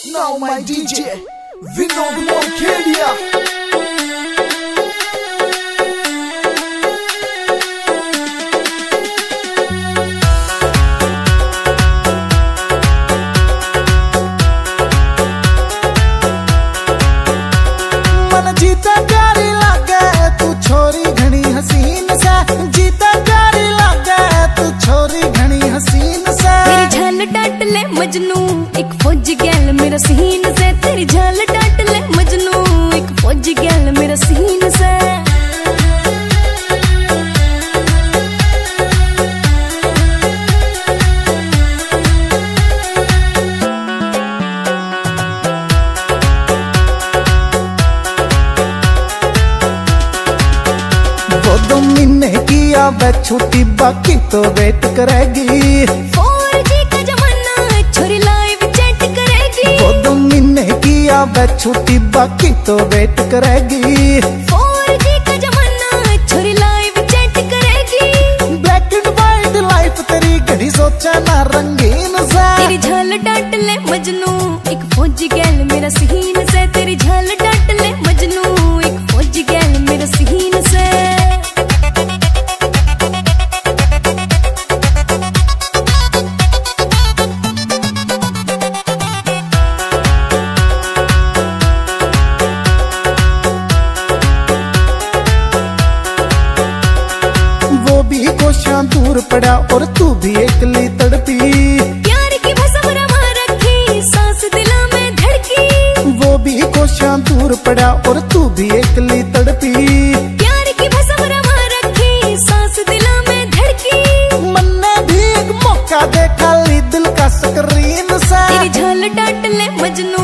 Now my DJ, Vinod Monkedia. जीता प्यारी लागे तू छोरी घनी हसीन से, जीता प्यारी लागे तू छोरी घनी हसीन से। तेरी झाल डांट ले मजनू एक फौजी गैल मेरा सीन से, तेरी झाल डांट ले मजनू एक फौजी गैल मेरा सीन से। वे छुट्टी बाकी तो वेट करेगी, 4G का जमाना छोरी लाइव चैट करेगी। वो 2 महीने की वे छुट्टी बाकी तो वेट करेगी, 4G का जमाना छोरी लाइव चैट करेगी। ब्लैक एंड व्हाइट लाइफ तेरी घड़ी सोचा ना रंगीन से। तेरी झाल डांट ले मजनू एक फौजी गैल मेरा सीन से, तेरी झाल डांट ले मजनू एक फौजी गैल मेरा सीन से। दूर पड़ा और तू भी एकली तड़पी, प्यार की भसम रमा रखी सांस दिला में धड़की। वो भी कोशियां दूर पड़ा और तू भी एकली तड़पी, प्यार की भसम रमा रखी सांस दिला में धड़की। मन ने भी एक मौका देखा ली दिल का स्क्रीन से। तेरी झाल डांट ले मजनू